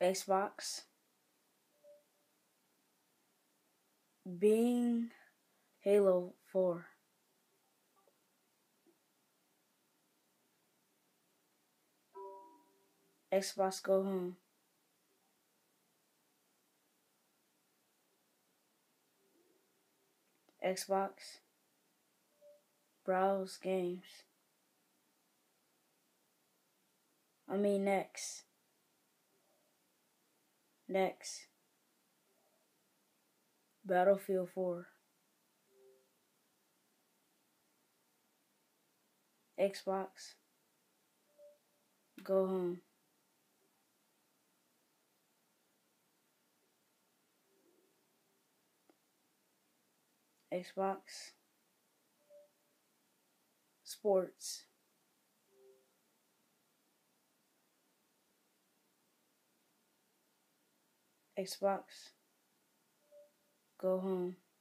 Xbox, Bing, Halo 4. Xbox Go Home. Xbox, Browse Games. Next. Next. Battlefield 4. Xbox, Go Home. Xbox, Sports. Xbox, Go Home.